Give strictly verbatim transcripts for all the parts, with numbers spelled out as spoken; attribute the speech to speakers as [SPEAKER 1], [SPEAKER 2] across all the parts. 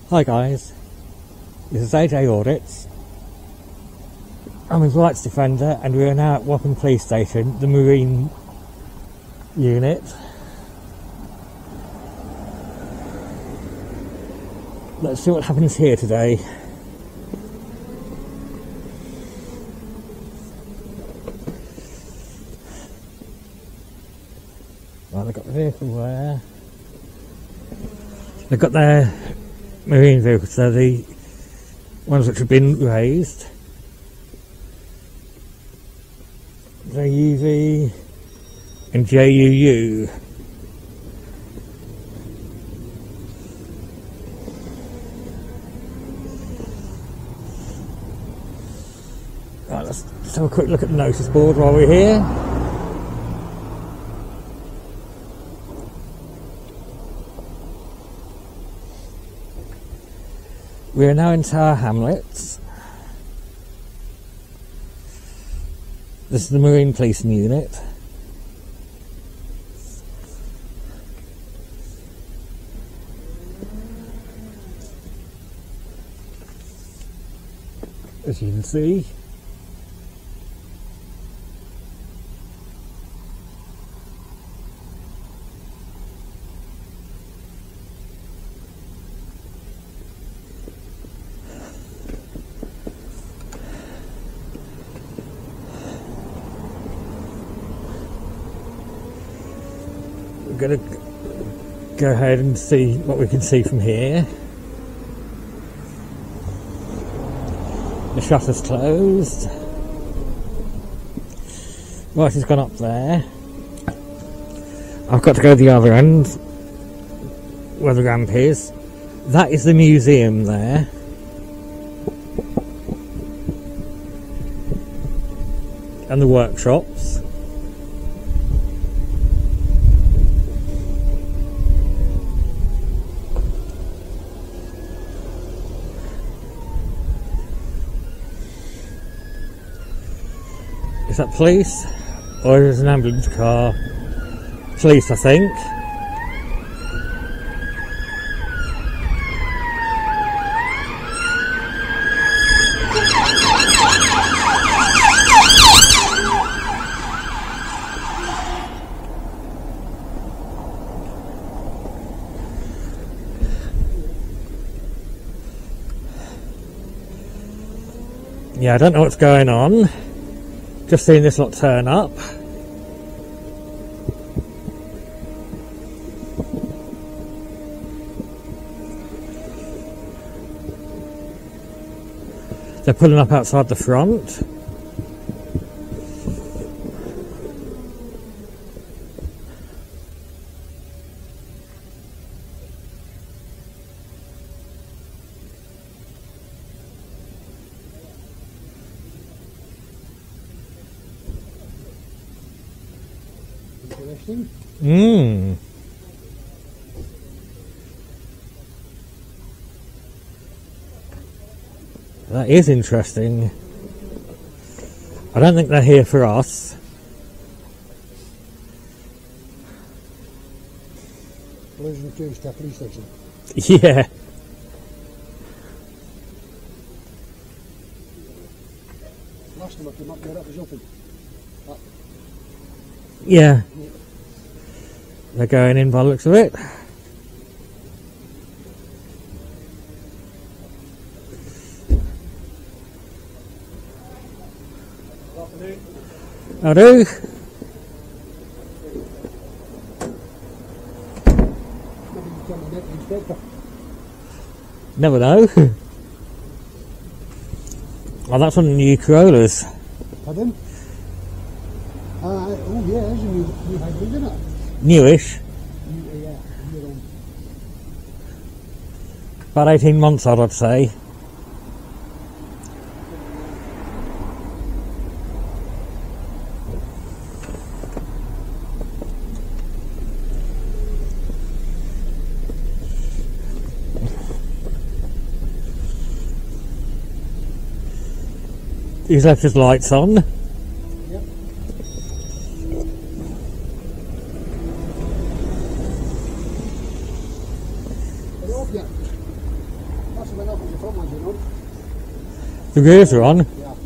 [SPEAKER 1] Hi guys, this is A J Audits. I'm his rights defender and we are now at Wapping Police Station, the Marine unit. Let's see what happens here today. Right, they've got the vehicle there. They've got their marine vehicles, they're the ones which have been raised. J U V and J U U. Right, let's just have a quick look at the notice board while we're here. We are now in Tower Hamlets. This is the Marine Policing Unit. As you can see. We're going to go ahead and see what we can see from here. The shutter's closed. Right, it's gone up there. I've got to go to the other end where the ramp is. That is the museum there. And the workshops. Is that police? Or is it an ambulance car? Police, I think. Yeah, I don't know what's going on. Just seeing this lot turn up. They're pulling up outside the front. Mmm. That is interesting. I don't think they're here for us.
[SPEAKER 2] Police police station.
[SPEAKER 1] Yeah.
[SPEAKER 2] Last time I came up there, that was open. That.
[SPEAKER 1] Yeah. They're going in by the looks of it. I do. Never know. Oh, that's one of the new Corollas.
[SPEAKER 2] Pardon? Uh, oh yeah, there's a new, new hybrid, isn't it?
[SPEAKER 1] Newish.
[SPEAKER 2] New, yeah, new one.
[SPEAKER 1] About eighteen months old, I'd say. He's left his lights on.
[SPEAKER 2] Yep. Are they off yet? front ones, you know.
[SPEAKER 1] The rears are on.
[SPEAKER 2] Yeah.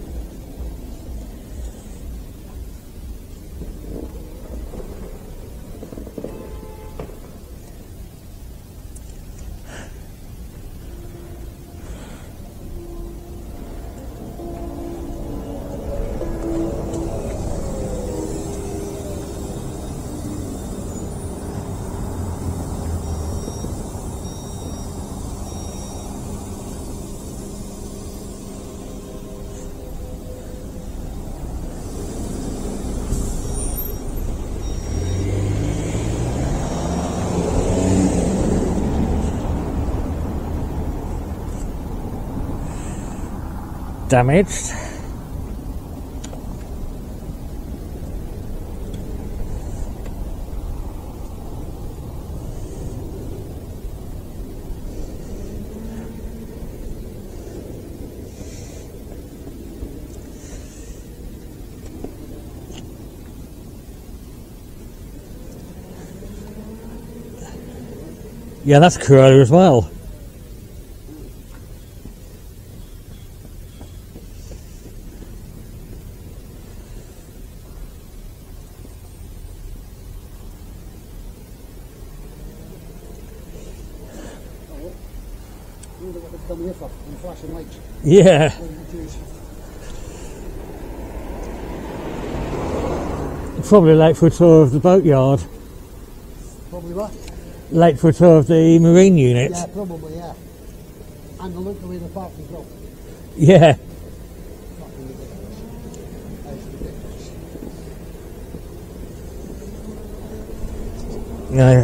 [SPEAKER 1] Damaged. Yeah, that's Corolla as well.
[SPEAKER 2] I wonder what they've come here for, and flashing lights.
[SPEAKER 1] Yeah. Probably late for a tour of the boatyard.
[SPEAKER 2] Probably what?
[SPEAKER 1] Late for a tour of the marine unit.
[SPEAKER 2] Yeah, probably, yeah. And the look the way the park as well.
[SPEAKER 1] Yeah.
[SPEAKER 2] Fucking ridiculous. That's ridiculous.
[SPEAKER 1] No.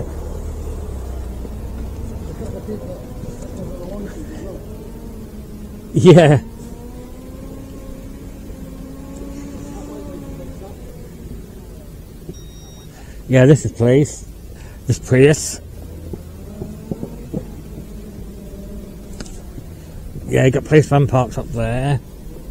[SPEAKER 2] Look at the people that have the launches as well.
[SPEAKER 1] Yeah. Yeah, this is Prius. This Prius. Yeah, you got police van parked up there.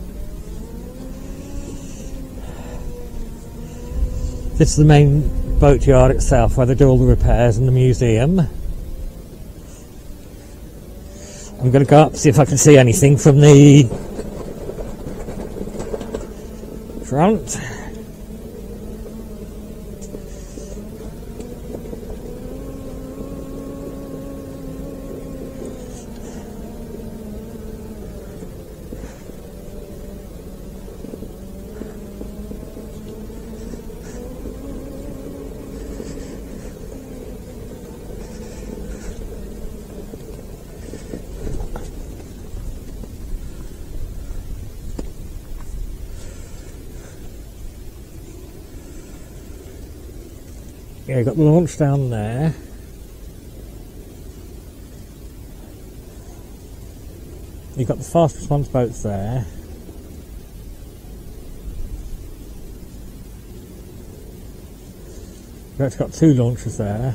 [SPEAKER 1] This is the main boatyard itself where they do all the repairs and the museum. I'm going to go up see if I can see anything from the front. Yeah, you've got the launch down there. You've got the fast response boats there. You've actually got two launches there.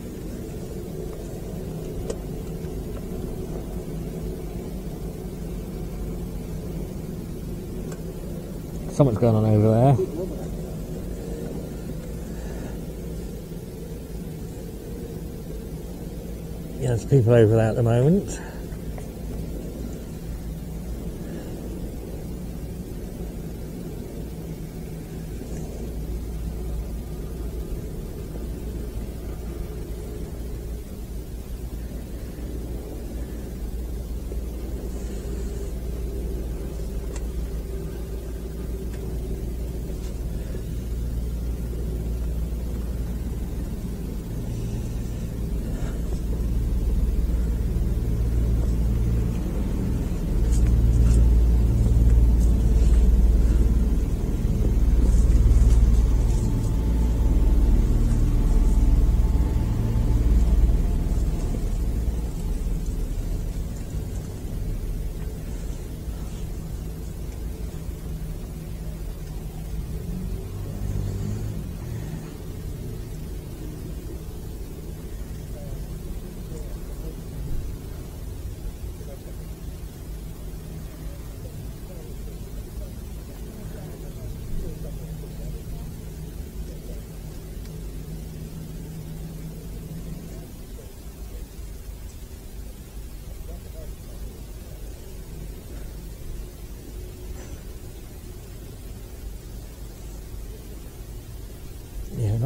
[SPEAKER 1] Something's going on over there. Yeah, there's people over there at the moment.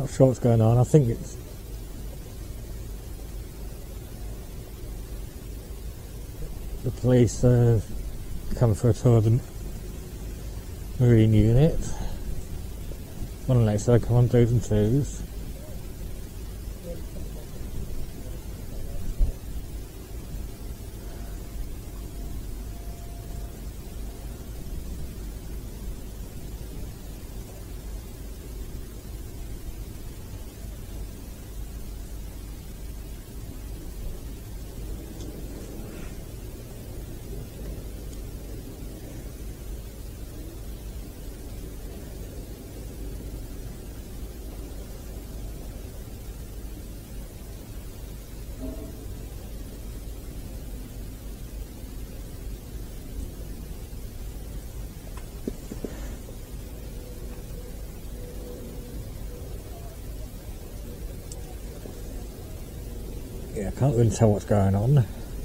[SPEAKER 1] not sure what's going on. I think it's the police uh, come for a tour of the marine unit. One next, so come on, twos and twos. Yeah, I can't really tell what's going on.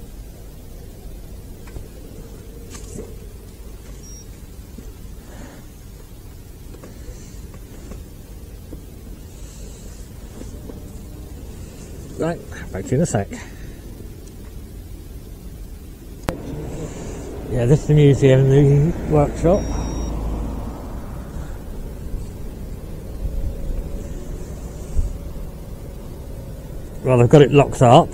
[SPEAKER 1] Right, back to you in a sec. Yeah, this is the museum and the workshop. Well, they've got it locked up.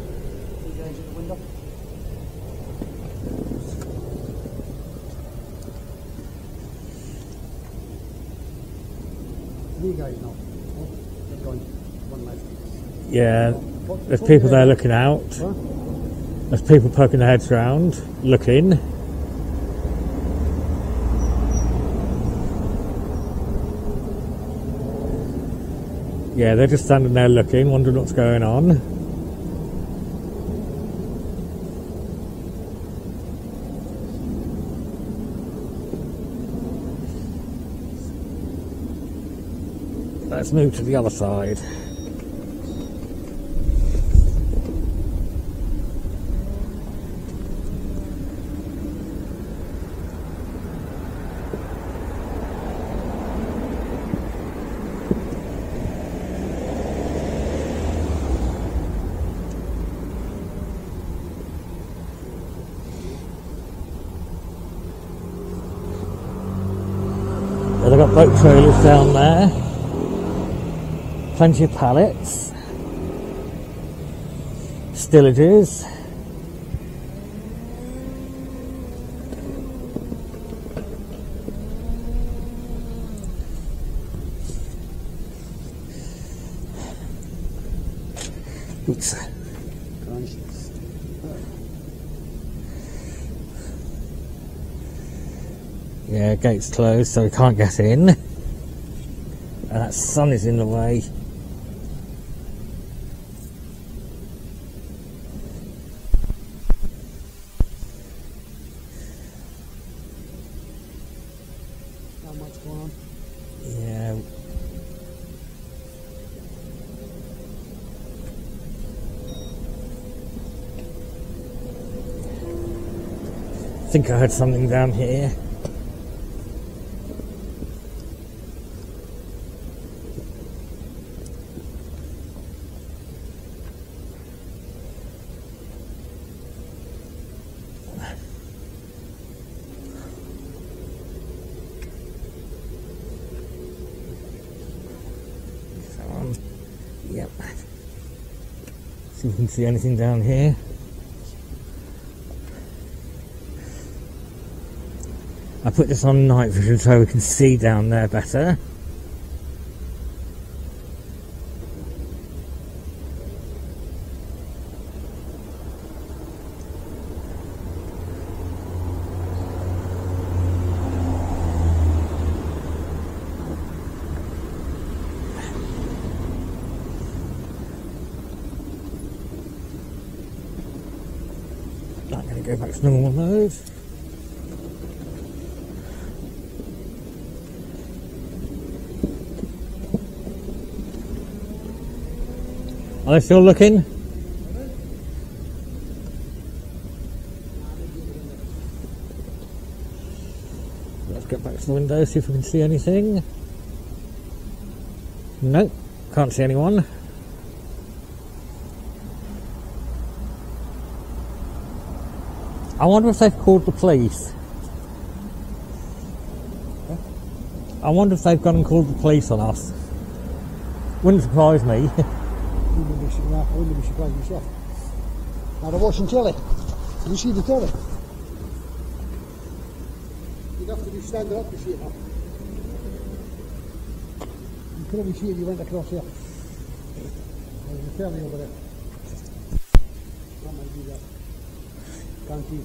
[SPEAKER 1] Yeah, there's people there looking out. There's people poking their heads around, looking. Yeah, they're just standing there looking, wondering what's going on. Let's move to the other side. They've got boat trailers down there, plenty of pallets, stillages. Oops. Yeah, gate's closed, so we can't get in. And that sun is in the way.
[SPEAKER 2] Not much going on.
[SPEAKER 1] Yeah. I think I heard something down here. Yep. See if we can see anything down here. I put this on night vision so we can see down there better. I'm going to go back to normal mode. Are they still looking? Let's get back to the window, see if we can see anything. Nope. Can't see anyone. I wonder if they've called the police.
[SPEAKER 2] Huh?
[SPEAKER 1] I wonder if they've gone and called the police on us. Wouldn't surprise me.
[SPEAKER 2] Wouldn't be, I wouldn't be surprised myself. Now they're watching telly. Can you see the telly? You'd have to be standing up to see it now. You could only see it if you went across here. There's a telly over there. That might be that. Can't see.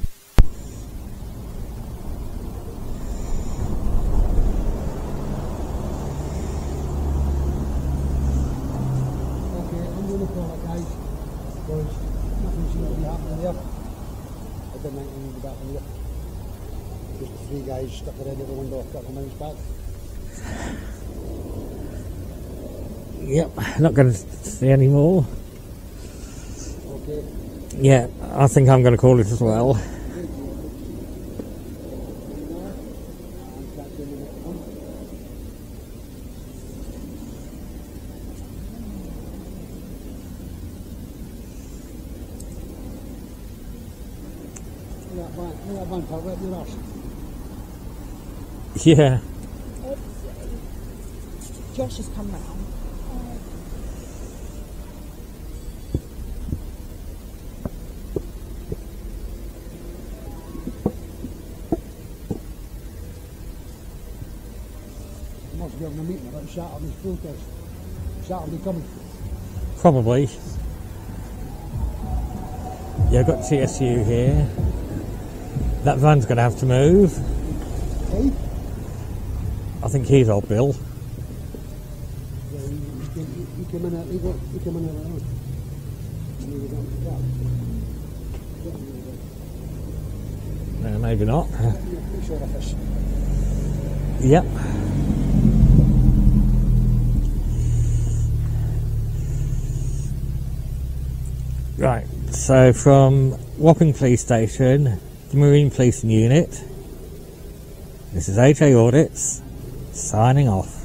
[SPEAKER 2] Okay, I'm going to call it, guys, because nothing seems to be happening there. I didn't think anything would happen here. Just the three guys stuck their head out the window a couple of minutes back.
[SPEAKER 1] Yep, not going to see any more.
[SPEAKER 2] Okay.
[SPEAKER 1] Yeah, I think I'm going to call it as well.
[SPEAKER 2] That van, that van pal, right your arse.
[SPEAKER 1] Yeah.
[SPEAKER 3] Josh has come round.
[SPEAKER 2] Must be having a meeting about Saturday's protest. Saturday coming.
[SPEAKER 1] Probably. Yeah, I've got T S U here. That van's going to have to move.
[SPEAKER 2] Hey?
[SPEAKER 1] I think he's old Bill.
[SPEAKER 2] Yeah, he, he, he came in, he, got, he came in at the road. And he was on the
[SPEAKER 1] No, maybe not.
[SPEAKER 2] police office.
[SPEAKER 1] Yep. Right, so from Wapping Police Station, the Marine Policing Unit, this is A J Audits, signing off.